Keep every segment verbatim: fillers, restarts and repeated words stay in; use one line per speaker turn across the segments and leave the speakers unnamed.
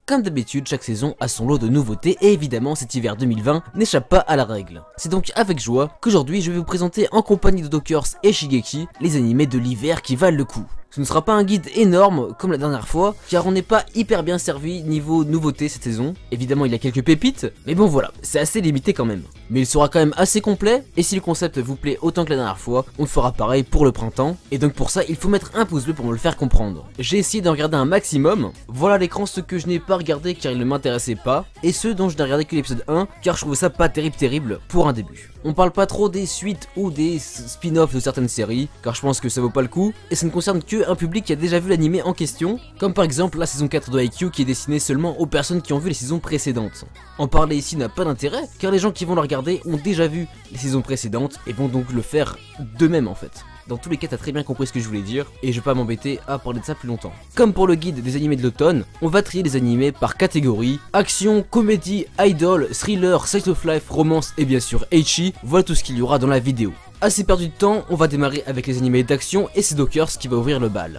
Comme d'habitude, chaque saison a son lot de nouveautés et évidemment cet hiver deux mille vingt n'échappe pas à la règle. C'est donc avec joie qu'aujourd'hui je vais vous présenter en compagnie de Dokers et Shigeki les animés de l'hiver qui valent le coup. Ce ne sera pas un guide énorme comme la dernière fois, car on n'est pas hyper bien servi niveau nouveauté cette saison. Évidemment il y a quelques pépites, mais bon voilà, c'est assez limité quand même. Mais il sera quand même assez complet, et si le concept vous plaît autant que la dernière fois, on fera pareil pour le printemps. Et donc pour ça, il faut mettre un pouce bleu pour me le faire comprendre. J'ai essayé d'en regarder un maximum, voilà à l'écran ce que je n'ai pas regardé car il ne m'intéressait pas, et ceux dont je n'ai regardé que l'épisode un, car je trouvais ça pas terrible terrible pour un début. On parle pas trop des suites ou des spin-offs de certaines séries, car je pense que ça vaut pas le coup, et ça ne concerne que un public qui a déjà vu l'animé en question, comme par exemple la saison quatre de Haikyuu qui est destinée seulement aux personnes qui ont vu les saisons précédentes. En parler ici n'a pas d'intérêt, car les gens qui vont le regarder ont déjà vu les saisons précédentes et vont donc le faire d'eux-mêmes en fait. Dans tous les cas, t'as très bien compris ce que je voulais dire, et je vais pas m'embêter à parler de ça plus longtemps. Comme pour le guide des animés de l'automne, on va trier les animés par catégorie: action, comédie, idol, thriller, slice of life, romance et bien sûr ecchi. Voilà tout ce qu'il y aura dans la vidéo. Assez perdu de temps, on va démarrer avec les animés d'action et c'est Dokers qui va ouvrir le bal.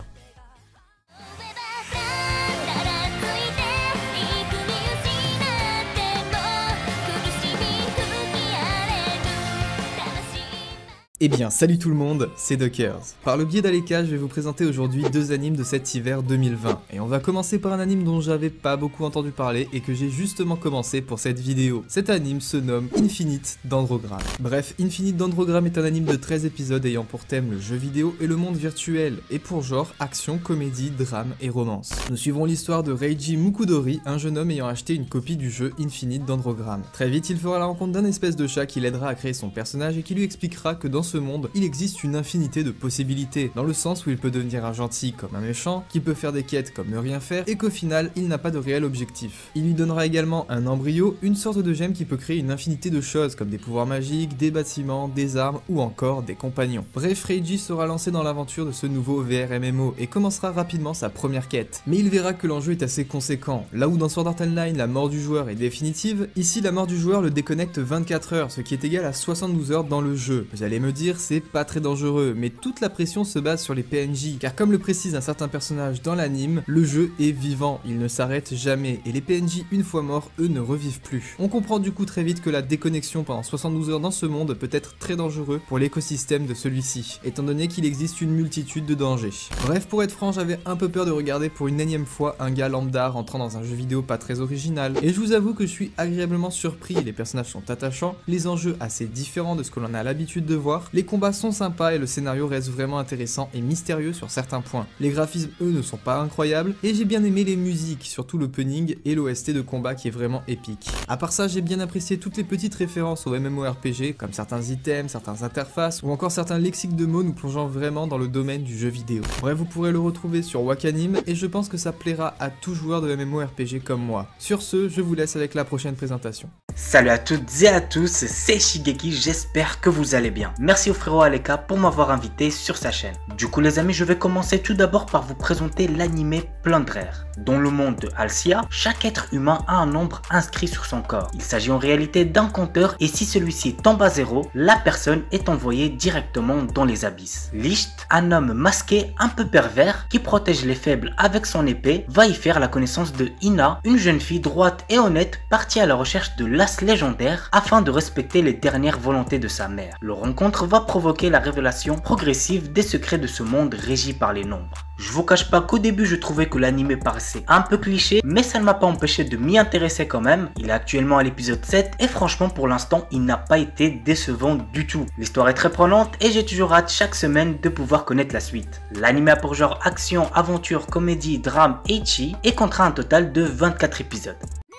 Eh bien, salut tout le monde, c'est Dokers. Par le biais d'Aleka, je vais vous présenter aujourd'hui deux animes de cet hiver deux mille vingt. Et on va commencer par un anime dont j'avais pas beaucoup entendu parler et que j'ai justement commencé pour cette vidéo. Cet anime se nomme Infinite Dendrogram. Bref, Infinite Dendrogram est un anime de treize épisodes ayant pour thème le jeu vidéo et le monde virtuel, et pour genre action, comédie, drame et romance. Nous suivrons l'histoire de Reiji Mukudori, un jeune homme ayant acheté une copie du jeu Infinite Dendrogram. Très vite, il fera la rencontre d'un espèce de chat qui l'aidera à créer son personnage et qui lui expliquera que dans ce monde, il existe une infinité de possibilités, dans le sens où il peut devenir un gentil comme un méchant, qu'il peut faire des quêtes comme ne rien faire, et qu'au final, il n'a pas de réel objectif. Il lui donnera également un embryo, une sorte de gemme qui peut créer une infinité de choses, comme des pouvoirs magiques, des bâtiments, des armes, ou encore des compagnons. Bref, Reiji sera lancé dans l'aventure de ce nouveau V R M M O, et commencera rapidement sa première quête. Mais il verra que l'enjeu est assez conséquent. Là où dans Sword Art Online, la mort du joueur est définitive, ici la mort du joueur le déconnecte vingt-quatre heures, ce qui est égal à soixante-douze heures dans le jeu. Vous allez me dire, c'est pas très dangereux, mais toute la pression se base sur les P N J, car comme le précise un certain personnage dans l'anime, le jeu est vivant, il ne s'arrête jamais, et les P N J une fois morts, eux ne revivent plus. On comprend du coup très vite que la déconnexion pendant soixante-douze heures dans ce monde peut être très dangereux pour l'écosystème de celui-ci, étant donné qu'il existe une multitude de dangers. Bref, pour être franc, j'avais un peu peur de regarder pour une énième fois un gars lambda rentrant dans un jeu vidéo pas très original, et je vous avoue que je suis agréablement surpris, les personnages sont attachants, les enjeux assez différents de ce que l'on a l'habitude de voir, les combats sont sympas et le scénario reste vraiment intéressant et mystérieux sur certains points. Les graphismes eux ne sont pas incroyables et j'ai bien aimé les musiques, surtout l'opening et l'O S T de combat qui est vraiment épique. A part ça, j'ai bien apprécié toutes les petites références au MMORPG comme certains items, certaines interfaces ou encore certains lexiques de mots nous plongeant vraiment dans le domaine du jeu vidéo. Bref, vous pourrez le retrouver sur Wakanim et je pense que ça plaira à tout joueur de MMORPG comme moi. Sur ce, je vous laisse avec la prochaine présentation.
Salut à toutes et à tous, c'est Shigeki, j'espère que vous allez bien. Merci au frérot Aleka pour m'avoir invité sur sa chaîne. Du coup les amis, je vais commencer tout d'abord par vous présenter l'animé Plundrer. Dans le monde de Alcia, chaque être humain a un nombre inscrit sur son corps. Il s'agit en réalité d'un compteur et si celui-ci tombe à zéro, la personne est envoyée directement dans les abysses. Licht, un homme masqué un peu pervers qui protège les faibles avec son épée, va y faire la connaissance de Ina, une jeune fille droite et honnête partie à la recherche de l'as légendaire afin de respecter les dernières volontés de sa mère. Leur rencontre va provoquer la révélation progressive des secrets de ce monde régi par les nombres. Je vous cache pas qu'au début je trouvais que l'anime paraissait un peu cliché, mais ça ne m'a pas empêché de m'y intéresser quand même. Il est actuellement à l'épisode sept et franchement pour l'instant il n'a pas été décevant du tout. L'histoire est très prenante et j'ai toujours hâte chaque semaine de pouvoir connaître la suite. L'anime a pour genre action, aventure, comédie, drame et ecchi et comptera un total de vingt-quatre épisodes.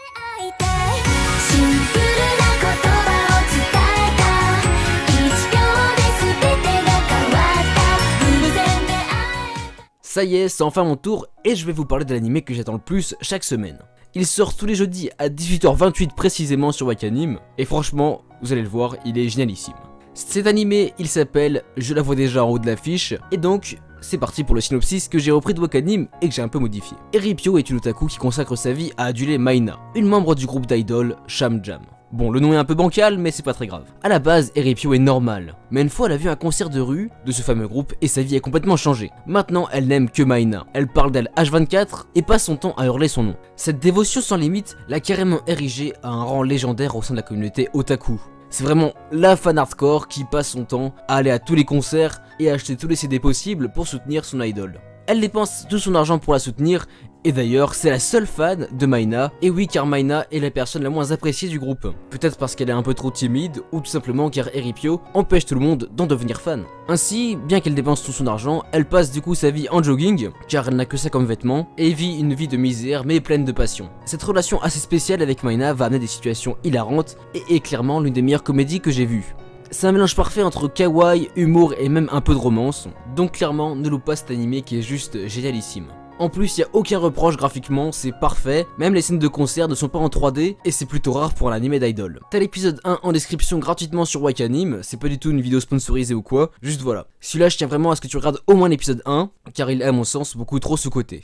Ça y est, c'est enfin mon tour et je vais vous parler de l'animé que j'attends le plus chaque semaine. Il sort tous les jeudis à dix-huit heures vingt-huit précisément sur Wakanim et franchement, vous allez le voir, il est génialissime. Cet animé, il s'appelle Je la vois déjà en haut de l'affiche et donc c'est parti pour le synopsis que j'ai repris de Wakanim et que j'ai un peu modifié. Eripio est une otaku qui consacre sa vie à aduler Maina, une membre du groupe d'idol Sham Jam. Bon, le nom est un peu bancal, mais c'est pas très grave. À la base, Eripio est normale, mais une fois elle a vu un concert de rue de ce fameux groupe et sa vie a complètement changé. Maintenant, elle n'aime que Maina. Elle parle d'elle H vingt-quatre et passe son temps à hurler son nom. Cette dévotion sans limite l'a carrément érigée à un rang légendaire au sein de la communauté otaku. C'est vraiment la fan hardcore qui passe son temps à aller à tous les concerts et à acheter tous les C D possibles pour soutenir son idole. Elle dépense tout son argent pour la soutenir, et d'ailleurs c'est la seule fan de Maina, et oui car Maina est la personne la moins appréciée du groupe. Peut-être parce qu'elle est un peu trop timide, ou tout simplement car Eripio empêche tout le monde d'en devenir fan. Ainsi, bien qu'elle dépense tout son argent, elle passe du coup sa vie en jogging, car elle n'a que ça comme vêtements, et vit une vie de misère mais pleine de passion. Cette relation assez spéciale avec Maina va amener des situations hilarantes, et est clairement l'une des meilleures comédies que j'ai vues. C'est un mélange parfait entre kawaii, humour et même un peu de romance, donc clairement ne loupe pas cet animé qui est juste génialissime. En plus, il n'y a aucun reproche graphiquement, c'est parfait, même les scènes de concert ne sont pas en trois D, et c'est plutôt rare pour un animé d'idol. T'as l'épisode un en description gratuitement sur Wakanim, c'est pas du tout une vidéo sponsorisée ou quoi, juste voilà. Celui-là, je tiens vraiment à ce que tu regardes au moins l'épisode un, car il est à mon sens beaucoup trop sous-coté.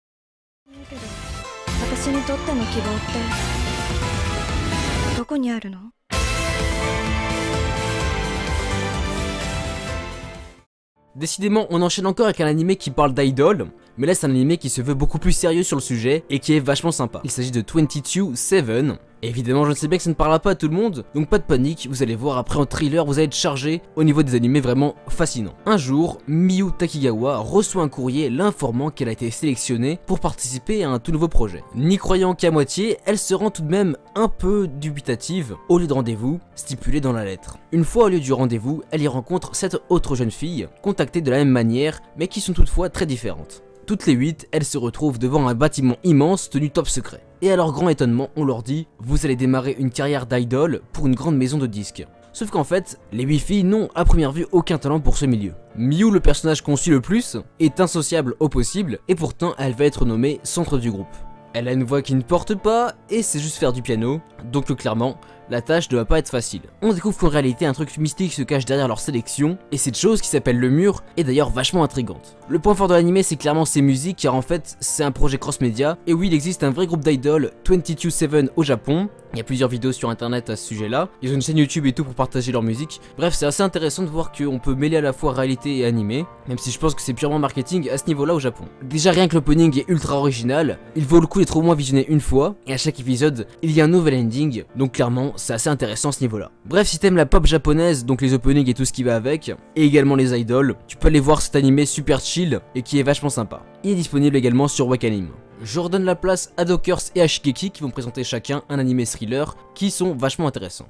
Décidément, on enchaîne encore avec un animé qui parle d'idol, mais là c'est un animé qui se veut beaucoup plus sérieux sur le sujet et qui est vachement sympa. Il s'agit de vingt-deux sept. Évidemment, je sais bien que ça ne parlera pas à tout le monde, donc pas de panique, vous allez voir après en thriller, vous allez être chargé au niveau des animés vraiment fascinants. Un jour, Miyu Takigawa reçoit un courrier l'informant qu'elle a été sélectionnée pour participer à un tout nouveau projet. N'y croyant qu'à moitié, elle se rend tout de même un peu dubitative au lieu de rendez-vous stipulé dans la lettre. Une fois au lieu du rendez-vous, elle y rencontre sept autres jeunes filles, contactées de la même manière, mais qui sont toutefois très différentes. Toutes les huit, elles se retrouvent devant un bâtiment immense tenu top secret. Et à leur grand étonnement, on leur dit « Vous allez démarrer une carrière d'idol pour une grande maison de disques ». Sauf qu'en fait, les huit filles n'ont à première vue aucun talent pour ce milieu. Miyu, le personnage qu'on suit le plus, est insociable au possible, et pourtant elle va être nommée centre du groupe. Elle a une voix qui ne porte pas, et c'est juste faire du piano, donc clairement, la tâche ne va pas être facile. On découvre qu'en réalité un truc mystique se cache derrière leur sélection, et cette chose qui s'appelle le mur est d'ailleurs vachement intrigante. Le point fort de l'anime c'est clairement ses musiques, car en fait c'est un projet cross-média, et oui il existe un vrai groupe d'idoles, vingt-deux sept au Japon. Il y a plusieurs vidéos sur internet à ce sujet là, ils ont une chaîne YouTube et tout pour partager leur musique. Bref, c'est assez intéressant de voir qu'on peut mêler à la fois réalité et animé, même si je pense que c'est purement marketing à ce niveau là au Japon. Déjà rien que l'opening est ultra original, il vaut le coup d'être au moins visionné une fois, et à chaque épisode il y a un nouvel ending, donc clairement c'est assez intéressant à ce niveau là. Bref, si t'aimes la pop japonaise, donc les openings et tout ce qui va avec, et également les idoles, tu peux aller voir cet animé super chill et qui est vachement sympa. Il est disponible également sur Wakanim. Je redonne la place à Dockers et à Shigeki qui vont présenter chacun un animé thriller qui sont vachement intéressants.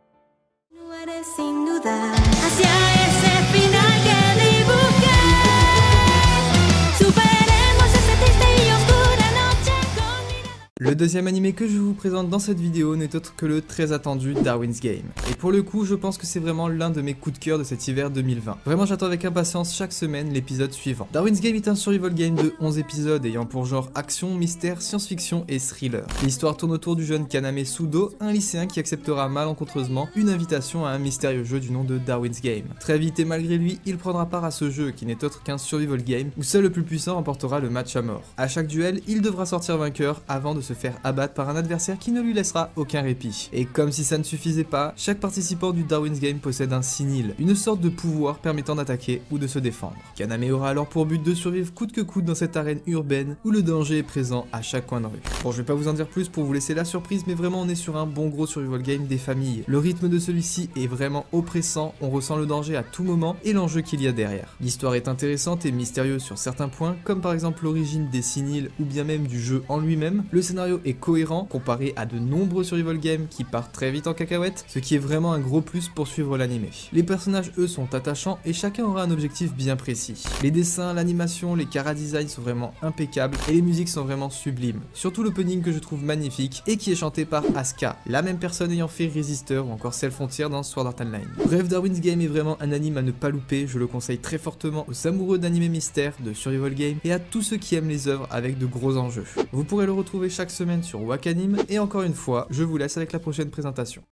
Le deuxième animé que je vous présente dans cette vidéo n'est autre que le très attendu Darwin's Game. Et pour le coup, je pense que c'est vraiment l'un de mes coups de cœur de cet hiver deux mille vingt. Vraiment, j'attends avec impatience chaque semaine l'épisode suivant. Darwin's Game est un survival game de onze épisodes ayant pour genre action, mystère, science-fiction et thriller. L'histoire tourne autour du jeune Kaname Sudo, un lycéen qui acceptera malencontreusement une invitation à un mystérieux jeu du nom de Darwin's Game. Très vite et malgré lui, il prendra part à ce jeu qui n'est autre qu'un survival game où seul le plus puissant remportera le match à mort. À chaque duel, il devra sortir vainqueur avant de se faire abattre par un adversaire qui ne lui laissera aucun répit. Et comme si ça ne suffisait pas, chaque participant du Darwin's Game possède un Sinil, une sorte de pouvoir permettant d'attaquer ou de se défendre. Kaname aura alors pour but de survivre coûte que coûte dans cette arène urbaine où le danger est présent à chaque coin de rue. Bon, je vais pas vous en dire plus pour vous laisser la surprise, mais vraiment on est sur un bon gros survival game des familles. Le rythme de celui-ci est vraiment oppressant, on ressent le danger à tout moment et l'enjeu qu'il y a derrière. L'histoire est intéressante et mystérieuse sur certains points, comme par exemple l'origine des Sinil ou bien même du jeu en lui-même. Le scénario est cohérent comparé à de nombreux survival games qui partent très vite en cacahuète, ce qui est vraiment un gros plus pour suivre l'animé. Les personnages eux sont attachants et chacun aura un objectif bien précis. Les dessins, l'animation, les chara-design sont vraiment impeccables et les musiques sont vraiment sublimes. Surtout l'opening que je trouve magnifique et qui est chanté par Asuka, la même personne ayant fait Resistor ou encore Cell Frontier dans Sword Art Online. Bref, Darwin's Game est vraiment un anime à ne pas louper, je le conseille très fortement aux amoureux d'animé mystère, de survival game et à tous ceux qui aiment les œuvres avec de gros enjeux. Vous pourrez le retrouver chaque semaine sur Wakanim et encore une fois, je vous laisse avec la prochaine présentation.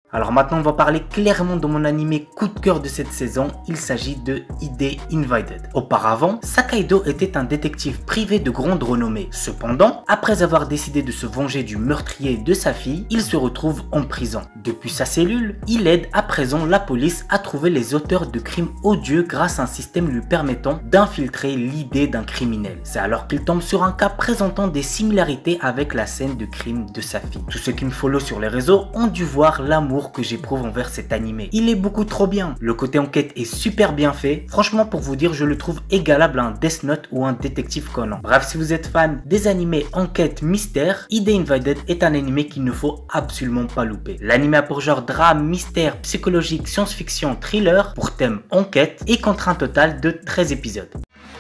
Alors maintenant on va parler clairement de mon animé coup de cœur de cette saison, il s'agit de I D Invited. Auparavant, Sakaido était un détective privé de grande renommée. Cependant, après avoir décidé de se venger du meurtrier de sa fille, il se retrouve en prison. Depuis sa cellule, il aide à présent la police à trouver les auteurs de crimes odieux grâce à un système lui permettant d'infiltrer l'idée d'un criminel. C'est alors qu'il tombe sur un cas présentant des similarités avec la scène de crime de sa fille. Tous ceux qui me follow sur les réseaux ont dû voir l'amour que j'éprouve envers cet animé. Il est beaucoup trop bien. Le côté enquête est super bien fait. Franchement, pour vous dire, je le trouve égalable à un Death Note ou un Détective Conan. Bref, si vous êtes fan des animés enquête mystère, I D Invited est un animé qu'il ne faut absolument pas louper. L'animé a pour genre drame, mystère, psychologique, science-fiction, thriller, pour thème enquête et contre un total de treize épisodes.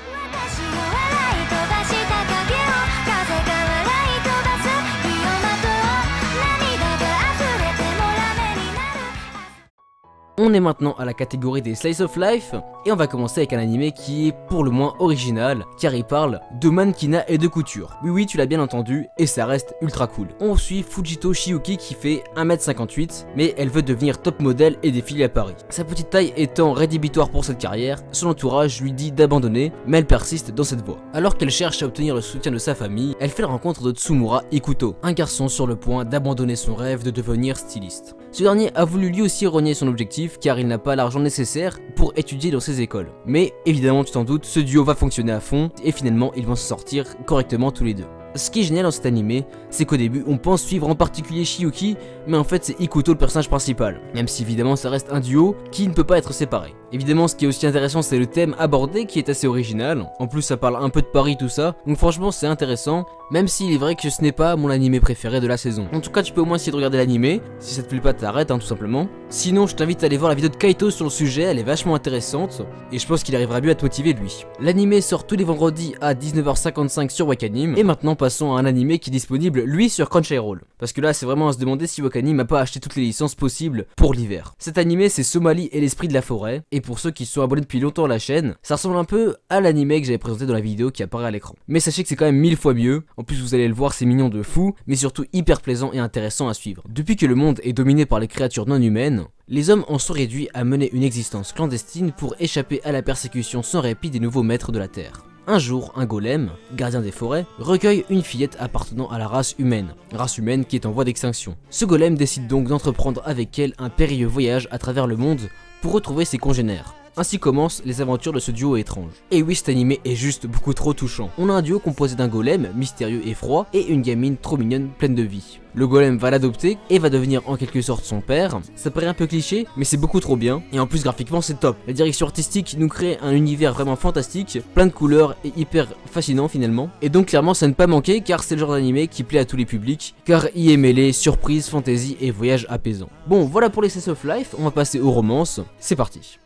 On est maintenant à la catégorie des Slice of Life et on va commencer avec un animé qui est pour le moins original car il parle de mannequinat et de couture. Oui oui, tu l'as bien entendu et ça reste ultra cool. On suit Fujito Shiyuki qui fait un mètre cinquante-huit mais elle veut devenir top modèle et défiler à Paris. Sa petite taille étant rédhibitoire pour cette carrière, son entourage lui dit d'abandonner mais elle persiste dans cette voie. Alors qu'elle cherche à obtenir le soutien de sa famille, elle fait la rencontre de Tsumura Ikuto, un garçon sur le point d'abandonner son rêve de devenir styliste. Ce dernier a voulu lui aussi renier son objectif car il n'a pas l'argent nécessaire pour étudier dans ses écoles. Mais évidemment tu t'en doutes, ce duo va fonctionner à fond et finalement ils vont se sortir correctement tous les deux. Ce qui est génial dans cet animé, c'est qu'au début on pense suivre en particulier Shiyuki, mais en fait c'est Ikuto le personnage principal, même si évidemment ça reste un duo qui ne peut pas être séparé. Évidemment ce qui est aussi intéressant c'est le thème abordé qui est assez original, en plus ça parle un peu de Paris tout ça, donc franchement c'est intéressant, même s'il est vrai que ce n'est pas mon animé préféré de la saison. En tout cas tu peux au moins essayer de regarder l'animé, si ça te plaît pas t'arrêtes hein, tout simplement. Sinon je t'invite à aller voir la vidéo de Kaito sur le sujet, elle est vachement intéressante, et je pense qu'il arrivera mieux à te motiver lui. L'animé sort tous les vendredis à dix-neuf heures cinquante-cinq sur Wakanim, et maintenant passons à un animé qui est disponible lui sur Crunchyroll. Parce que là c'est vraiment à se demander si Wakanim a pas acheté toutes les licences possibles pour l'hiver. Cet animé c'est Somali et l'esprit de la forêt, et pour ceux qui sont abonnés depuis longtemps à la chaîne, ça ressemble un peu à l'animé que j'avais présenté dans la vidéo qui apparaît à l'écran. Mais sachez que c'est quand même mille fois mieux, en plus vous allez le voir c'est mignon de fou, mais surtout hyper plaisant et intéressant à suivre. Depuis que le monde est dominé par les créatures non humaines, les hommes en sont réduits à mener une existence clandestine pour échapper à la persécution sans répit des nouveaux maîtres de la Terre. Un jour, un golem, gardien des forêts, recueille une fillette appartenant à la race humaine, race humaine qui est en voie d'extinction. Ce golem décide donc d'entreprendre avec elle un périlleux voyage à travers le monde pour retrouver ses congénères. Ainsi commencent les aventures de ce duo étrange. Et oui, cet animé est juste beaucoup trop touchant. On a un duo composé d'un golem, mystérieux et froid, et une gamine trop mignonne, pleine de vie. Le golem va l'adopter et va devenir en quelque sorte son père. Ça paraît un peu cliché, mais c'est beaucoup trop bien. Et en plus graphiquement c'est top. La direction artistique nous crée un univers vraiment fantastique, plein de couleurs et hyper fascinant finalement. Et donc clairement ça ne pas manquer car c'est le genre d'animé qui plaît à tous les publics, car y est mêlé surprise, fantaisie et voyage apaisant. Bon voilà pour les Slice of Life, on va passer aux romances, c'est parti.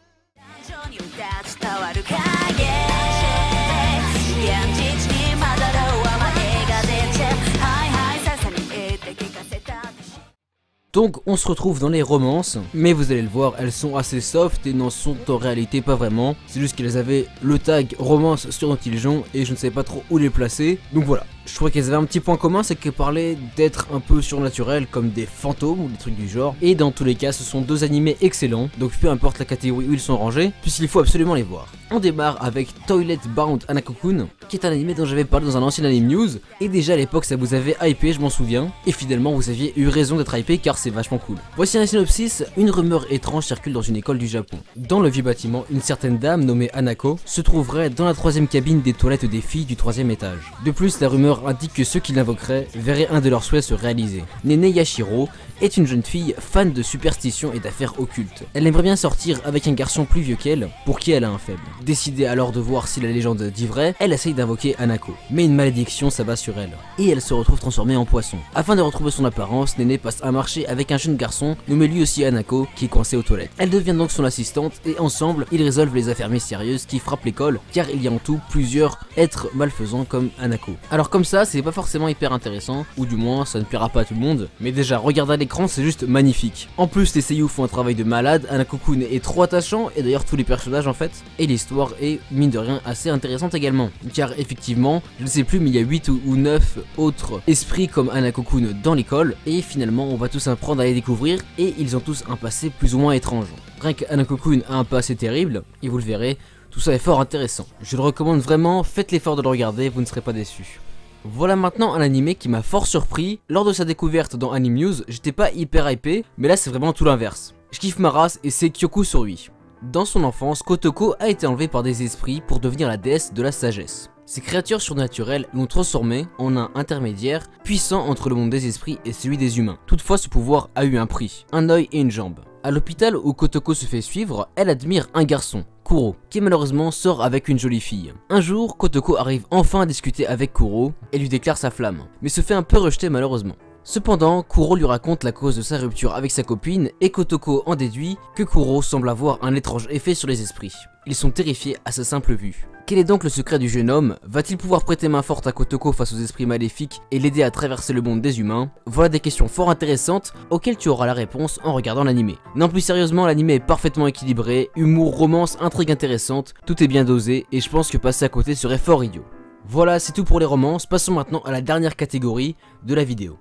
Donc on se retrouve dans les romances, mais vous allez le voir, elles sont assez soft et n'en sont en réalité pas vraiment. C'est juste qu'elles avaient le tag romance sur Notiljon et je ne savais pas trop où les placer, donc voilà. Je trouvais qu'elles avaient un petit point commun, c'est qu'elles parlaient d'être un peu surnaturel comme des fantômes ou des trucs du genre. Et dans tous les cas, ce sont deux animés excellents, donc peu importe la catégorie où ils sont rangés, puisqu'il faut absolument les voir. On démarre avec Toilet Bound Hanako-kun, qui est un animé dont j'avais parlé dans un ancien anime news, et déjà à l'époque ça vous avait hypé, je m'en souviens, et finalement vous aviez eu raison d'être hypé car c'est vachement cool. Voici un synopsis, une rumeur étrange circule dans une école du Japon. Dans le vieux bâtiment, une certaine dame nommée Hanako se trouverait dans la troisième cabine des toilettes des filles du troisième étage. De plus, la rumeur indique que ceux qui l'invoqueraient verraient un de leurs souhaits se réaliser. Nene Yashiro est une jeune fille fan de superstitions et d'affaires occultes. Elle aimerait bien sortir avec un garçon plus vieux qu'elle, pour qui elle a un faible. Décidée alors de voir si la légende dit vrai, elle essaye d'invoquer Hanako. Mais une malédiction s'abat sur elle, et elle se retrouve transformée en poisson. Afin de retrouver son apparence, Nene passe un marché avec un jeune garçon, nommé lui aussi Hanako, qui est coincé aux toilettes. Elle devient donc son assistante, et ensemble, ils résolvent les affaires mystérieuses qui frappent l'école, car il y a en tout plusieurs êtres malfaisants comme Hanako. Alors comme ça, c'est pas forcément hyper intéressant, ou du moins ça ne plaira pas à tout le monde, mais déjà regardez les l'écran, c'est juste magnifique. En plus, les seiyuu font un travail de malade, Hanako-kun est trop attachant, et d'ailleurs tous les personnages en fait, et l'histoire est, mine de rien, assez intéressante également. Car effectivement, je ne sais plus, mais il y a huit ou neuf autres esprits comme Hanako-kun dans l'école, et finalement on va tous apprendre à les découvrir, et ils ont tous un passé plus ou moins étrange. Rien que Hanako-kun a un passé terrible, et vous le verrez, tout ça est fort intéressant. Je le recommande vraiment, faites l'effort de le regarder, vous ne serez pas déçus. Voilà maintenant un animé qui m'a fort surpris. Lors de sa découverte dans Anime News, j'étais pas hyper hypé, mais là c'est vraiment tout l'inverse. Je kiffe ma race et c'est Kyoku Surui. Dans son enfance, Kotoko a été enlevé par des esprits pour devenir la déesse de la sagesse. Ces créatures surnaturelles l'ont transformé en un intermédiaire puissant entre le monde des esprits et celui des humains. Toutefois, ce pouvoir a eu un prix, un œil et une jambe. À l'hôpital où Kotoko se fait suivre, elle admire un garçon, Kuro, qui malheureusement sort avec une jolie fille. Un jour, Kotoko arrive enfin à discuter avec Kuro et lui déclare sa flamme, mais se fait un peu rejeter malheureusement. Cependant, Kuro lui raconte la cause de sa rupture avec sa copine et Kotoko en déduit que Kuro semble avoir un étrange effet sur les esprits. Ils sont terrifiés à sa simple vue. Quel est donc le secret du jeune homme? Va-t-il pouvoir prêter main forte à Kotoko face aux esprits maléfiques et l'aider à traverser le monde des humains? Voilà des questions fort intéressantes auxquelles tu auras la réponse en regardant l'animé. Non, plus sérieusement, l'animé est parfaitement équilibré, humour, romance, intrigue intéressante, tout est bien dosé et je pense que passer à côté serait fort idiot. Voilà, c'est tout pour les romances, passons maintenant à la dernière catégorie de la vidéo.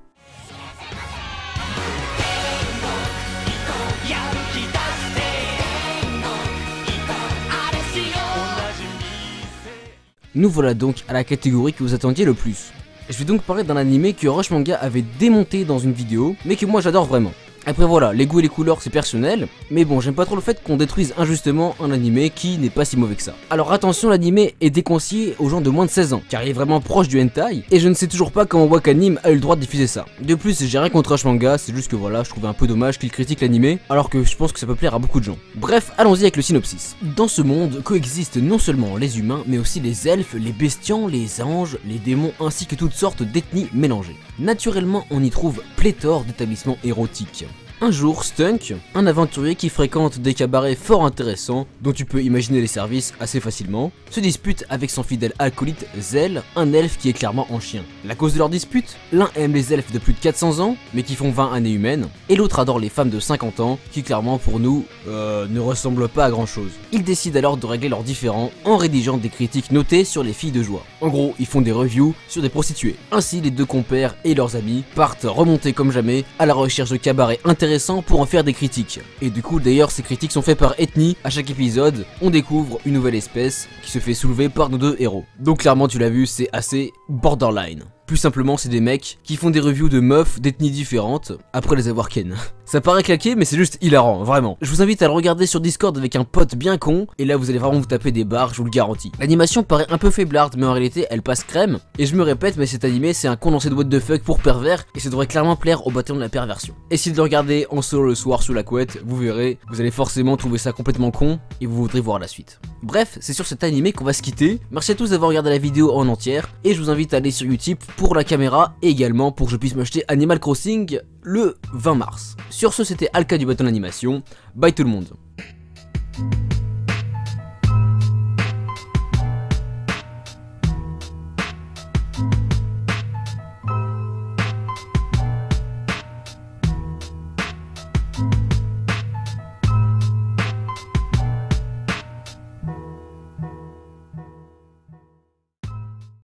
Nous voilà donc à la catégorie que vous attendiez le plus. Je vais donc parler d'un animé que Rush Manga avait démonté dans une vidéo, mais que moi j'adore vraiment. Après voilà, les goûts et les couleurs c'est personnel, mais bon, j'aime pas trop le fait qu'on détruise injustement un animé qui n'est pas si mauvais que ça. Alors attention, l'animé est déconseillé aux gens de moins de seize ans, car il est vraiment proche du hentai, et je ne sais toujours pas comment Wakanim a eu le droit de diffuser ça. De plus, j'ai rien contre Rush Manga, c'est juste que voilà, je trouvais un peu dommage qu'il critique l'animé, alors que je pense que ça peut plaire à beaucoup de gens. Bref, allons-y avec le synopsis. Dans ce monde coexistent non seulement les humains, mais aussi les elfes, les bestiaux, les anges, les démons, ainsi que toutes sortes d'ethnies mélangées. Naturellement, on y trouve pléthore d'établissements érotiques. Un jour, Stunk, un aventurier qui fréquente des cabarets fort intéressants, dont tu peux imaginer les services assez facilement, se dispute avec son fidèle acolyte Zell, un elfe qui est clairement en chien. La cause de leur dispute? L'un aime les elfes de plus de quatre cents ans, mais qui font vingt années humaines, et l'autre adore les femmes de cinquante ans, qui clairement pour nous, euh, ne ressemblent pas à grand chose. Ils décident alors de régler leurs différends en rédigeant des critiques notées sur les filles de joie. En gros, ils font des reviews sur des prostituées. Ainsi, les deux compères et leurs amis partent remonter comme jamais à la recherche de cabarets intéressants pour en faire des critiques. Et du coup d'ailleurs ces critiques sont faites par ethnie. À chaque épisode on découvre une nouvelle espèce qui se fait soulever par nos deux héros. Donc clairement tu l'as vu, c'est assez borderline. Plus simplement c'est des mecs qui font des reviews de meufs d'ethnies différentes après les avoir ken. Ça paraît claqué mais c'est juste hilarant, vraiment. Je vous invite à le regarder sur Discord avec un pote bien con, et là vous allez vraiment vous taper des barres, je vous le garantis. L'animation paraît un peu faiblarde mais en réalité elle passe crème, et je me répète mais cet animé c'est un condensé de what the fuck pour pervers, et ça devrait clairement plaire au bâtiment de la perversion. Essayez de le regarder en solo le soir sous la couette, vous verrez, vous allez forcément trouver ça complètement con, et vous voudrez voir la suite. Bref, c'est sur cet animé qu'on va se quitter. Merci à tous d'avoir regardé la vidéo en entière, et je vous invite à aller sur Utip pour la caméra, et également pour que je puisse m'acheter Animal Crossing le vingt mars. Sur ce, c'était Alka du bâton d'animation. Bye tout le monde.